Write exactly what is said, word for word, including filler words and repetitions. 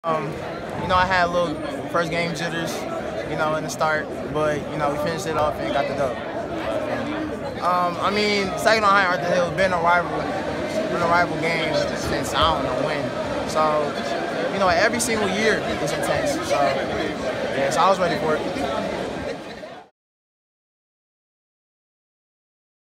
Um, you know, I had a little first game jitters, you know, in the start, but, you know, we finished it off and got the dub. Um, I mean, Saginaw High and Arthur Hill been a rival, been a rival game since I don't know when. So, you know, every single year is intense. So, yeah, so I was ready for it.